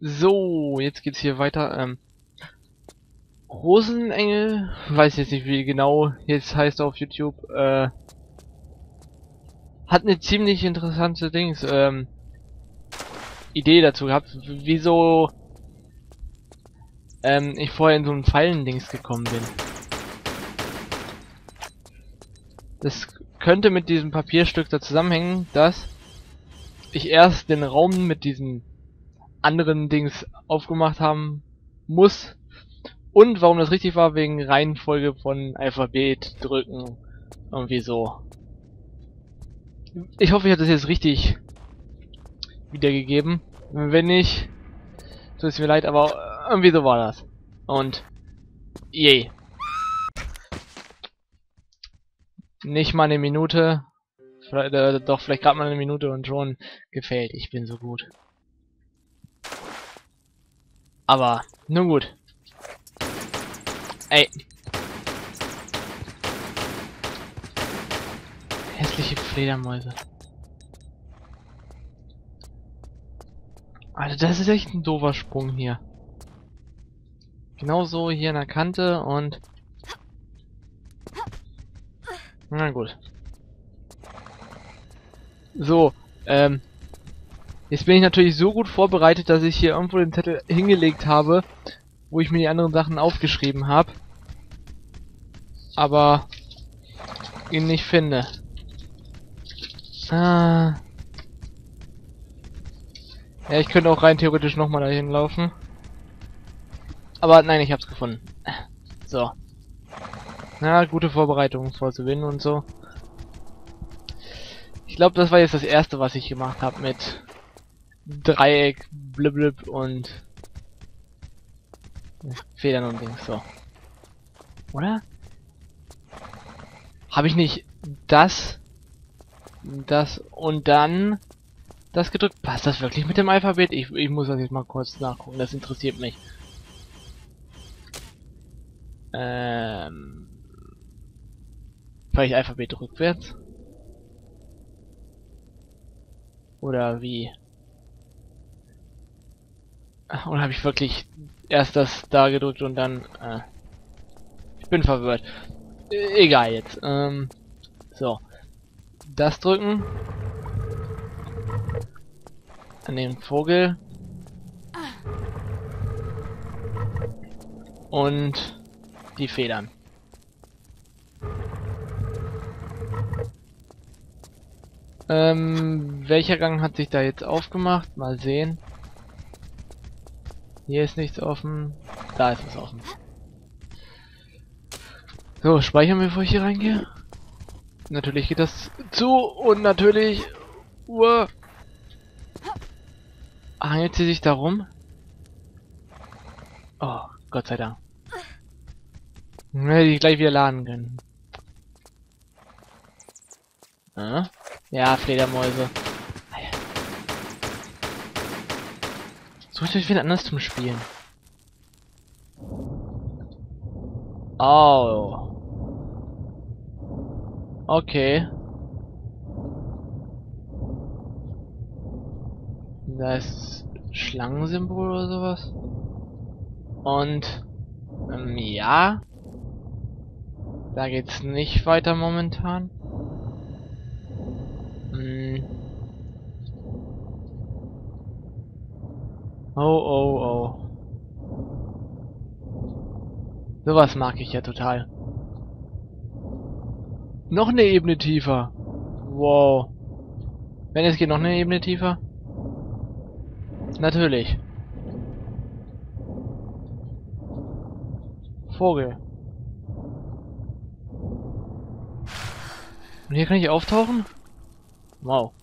So, jetzt geht's hier weiter. Rosenengel, weiß jetzt nicht wie genau jetzt heißt auf YouTube, hat eine ziemlich interessante Idee dazu gehabt, wieso ich vorher in so ein Fallendings gekommen bin. Das könnte mit diesem Papierstück da zusammenhängen, dass ich erst den Raum mit diesen anderen Dings aufgemacht haben muss. Und warum das richtig war, wegen Reihenfolge von Alphabet drücken. Irgendwie so. Ich hoffe, ich habe das jetzt richtig wiedergegeben. Wenn nicht, tut es mir leid, aber irgendwie so war das. Und je. Nicht mal eine Minute. Doch, vielleicht gerade mal eine Minute und schon gefällt. Ich bin so gut. Aber, nun gut. Ey. Hässliche Fledermäuse. Alter, das ist echt ein doofer Sprung hier. Genauso hier an der Kante und... Na gut. So, jetzt bin ich natürlich so gut vorbereitet, dass ich hier irgendwo den Zettel hingelegt habe, wo ich mir die anderen Sachen aufgeschrieben habe. Aber ihn nicht finde. Ah. Ja, ich könnte auch rein theoretisch nochmal dahin laufen. Aber nein, ich hab's gefunden. So. Na, gute Vorbereitung vorzuwinden und so. Ich glaube, das war jetzt das erste, was ich gemacht habe mit Dreieck, Blib und Federn und Dings. So. Oder? Habe ich nicht das und dann das gedrückt? Passt das wirklich mit dem Alphabet? Ich muss das jetzt mal kurz nachgucken. Das interessiert mich. Vielleicht Alphabet rückwärts? Oder wie? Oder habe ich wirklich erst das da gedrückt und dann... Ich bin verwirrt. Egal jetzt. So. Das drücken. An den Vogel. Und die Federn. Welcher Gang hat sich da jetzt aufgemacht? Mal sehen. Hier ist nichts offen. Da ist es offen. So, speichern wir, bevor ich hier reingehe. Natürlich geht das zu und natürlich... Hangelt sie sich da rum? Oh, Gott sei Dank. Hätte ich gleich wieder laden können. Ja, Fledermäuse. Sucht euch wen anders zum Spielen. Oh. Okay. Da ist Schlangensymbol oder sowas. Und ja. Da geht's nicht weiter momentan. Oh. Sowas mag ich ja total. Noch eine Ebene tiefer. Wow. Wenn es geht, noch eine Ebene tiefer? Natürlich. Vogel. Und hier kann ich auftauchen? Wow.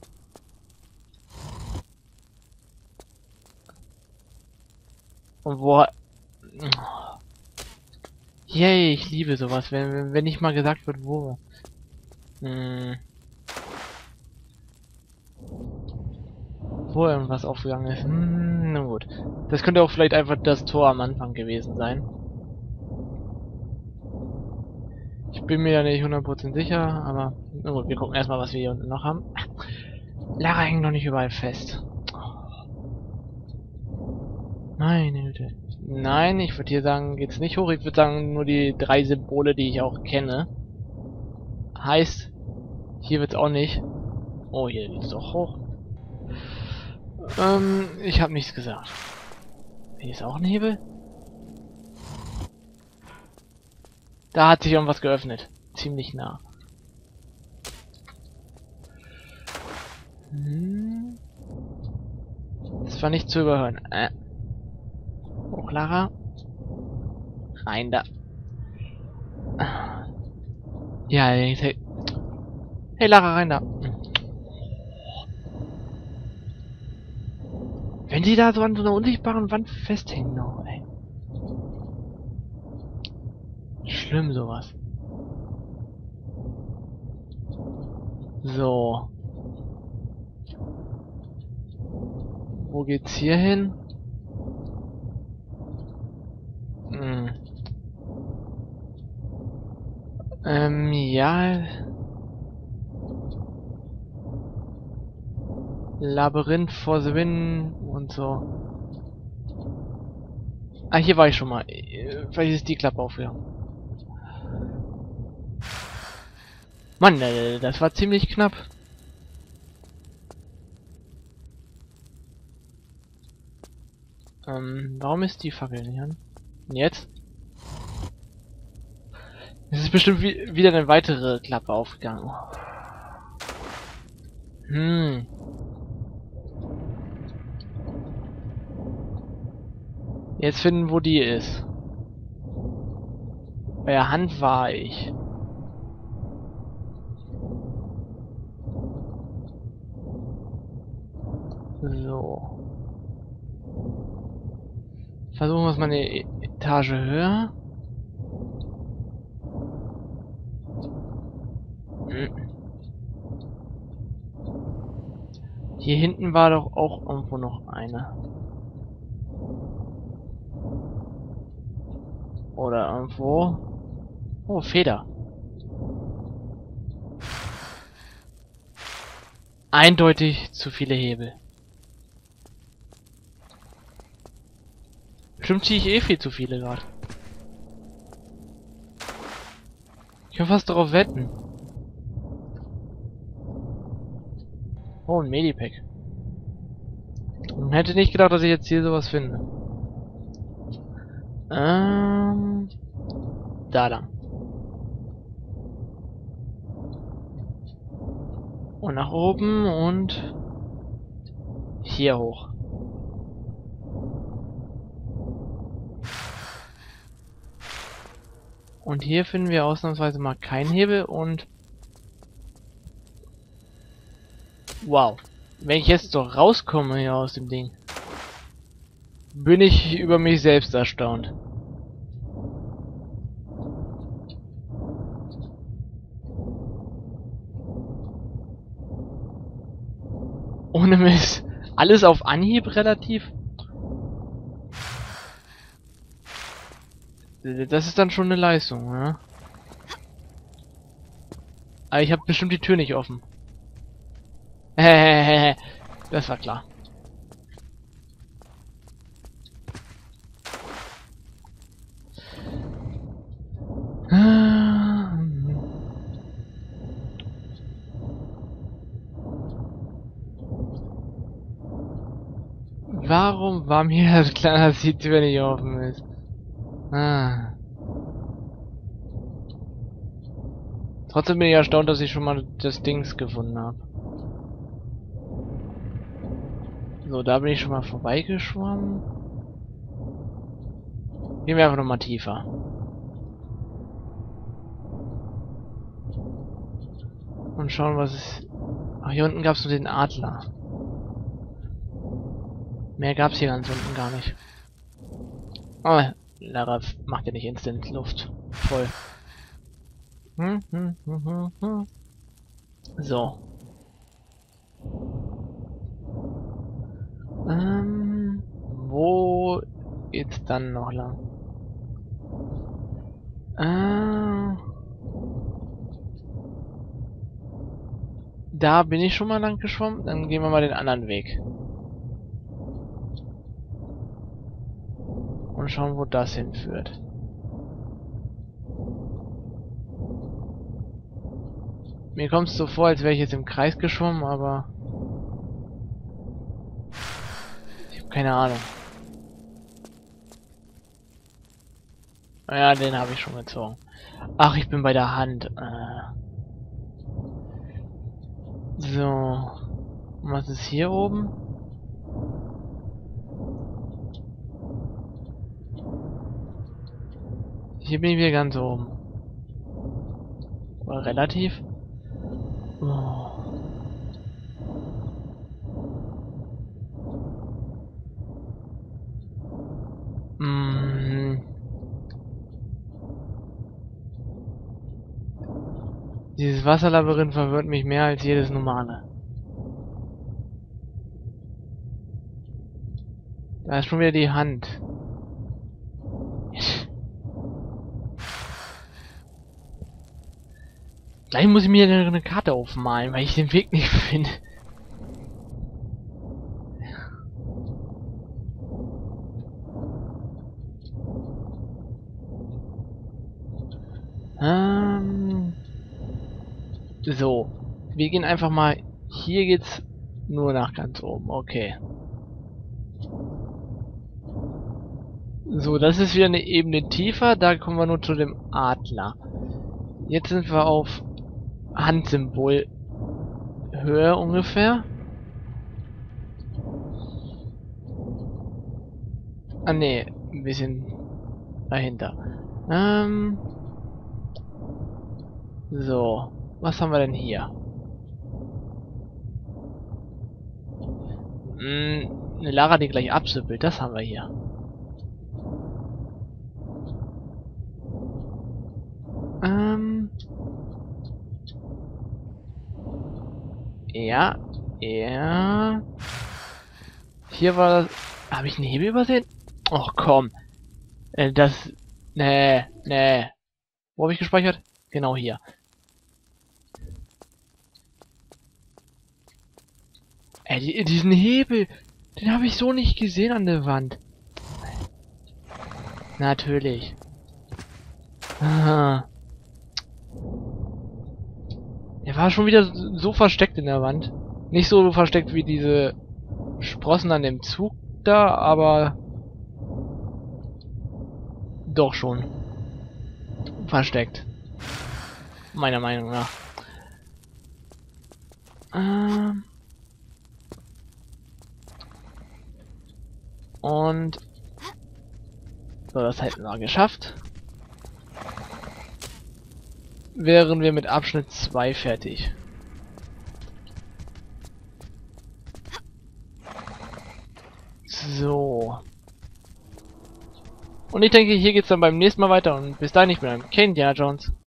Und wo... Yay, ich liebe sowas, wenn nicht mal gesagt wird, wo. Wo irgendwas aufgegangen ist. Na gut. Das könnte auch vielleicht einfach das Tor am Anfang gewesen sein. Ich bin mir ja nicht 100% sicher, aber na gut, wir gucken erstmal, was wir hier unten noch haben. Lara hängt noch nicht überall fest. Meine Güte. Nein, ich würde hier sagen, geht's nicht hoch. Ich würde sagen, nur die 3 Symbole, die ich auch kenne. Heißt, hier wird's auch nicht. Oh, hier geht's doch hoch. Ich habe nichts gesagt. Hier ist auch ein Hebel. Da hat sich irgendwas geöffnet. Ziemlich nah. Das war nicht zu überhören. Hoch, Lara. Rein da. Ja, hey, Lara, rein da. Wenn die da so an so einer unsichtbaren Wand festhängen noch, ey. Schlimm sowas. So. Wo geht's hier hin? Ja. Labyrinth for the Win und so. Ah, hier war ich schon mal. Vielleicht ist die Klappe aufgegangen. Mann, das war ziemlich knapp. Warum ist die Fackel nicht an? Und jetzt? Es ist bestimmt wieder eine weitere Klappe aufgegangen. Jetzt finden, wo die ist. Bei der Hand war ich. So. Versuchen wir es mal eine Etage höher. Hier hinten war doch auch irgendwo noch eine. Oder irgendwo. Oh, Feder. Eindeutig zu viele Hebel. Bestimmt ziehe ich eh viel zu viele gerade. Ich kann fast darauf wetten. Oh, ein Medipack. Und hätte nicht gedacht, dass ich jetzt hier sowas finde. Da lang. Und nach oben und hier hoch. Und hier finden wir ausnahmsweise mal keinen Hebel und wow. Wenn ich jetzt doch rauskomme hier aus dem Ding, bin ich über mich selbst erstaunt. Ohne Mist. Alles auf Anhieb relativ. Das ist dann schon eine Leistung, ne? Aber ich habe bestimmt die Tür nicht offen. Das war klar. Warum war mir das klar, dass die Tür nicht offen ist? Trotzdem bin ich erstaunt, dass ich schon mal das Dings gefunden habe. So, da bin ich schon mal vorbeigeschwommen. Gehen wir einfach nochmal tiefer. Und schauen, was es... Ach, hier unten gab es nur den Adler. Mehr gab es hier ganz unten gar nicht. Oh, Lara macht ja nicht instant Luft voll. So. Wo geht's dann noch lang? Da bin ich schon mal lang geschwommen. Dann gehen wir mal den anderen Weg. und schauen, wo das hinführt. Mir kommt es so vor, als wäre ich jetzt im Kreis geschwommen, aber ich habe keine Ahnung. Ja, den habe ich schon gezogen. Ach, ich bin bei der Hand. So. Und was ist hier oben? Hier bin ich wieder ganz oben. Oder relativ. Oh. Mm. Dieses Wasserlabyrinth verwirrt mich mehr als jedes normale. Da ist schon wieder die Hand. Gleich muss ich mir eine Karte aufmalen, weil ich den Weg nicht finde. So. Wir gehen einfach mal. Hier geht's nur nach ganz oben. Okay. So, das ist wieder eine Ebene tiefer. Da kommen wir nur zu dem Adler. Jetzt sind wir auf Handsymbol Höhe ungefähr. Ah ne, ein bisschen dahinter. So, was haben wir denn hier? Eine Lara, die gleich absippelt, das haben wir hier. Ja, ja. Hier war das. Habe ich einen Hebel übersehen? Och komm. Das. Nee, nee. Wo habe ich gespeichert? Genau hier. Diesen Hebel, den habe ich so nicht gesehen an der Wand. Natürlich. Ah. Er war schon wieder so versteckt in der Wand. Nicht so versteckt wie diese Sprossen an dem Zug da, aber doch schon versteckt. Meiner Meinung nach. Und so, das hätten wir geschafft. Wären wir mit Abschnitt 2 fertig. So. Und ich denke, hier geht's dann beim nächsten Mal weiter und bis dahin, ich bin Indiana Jones.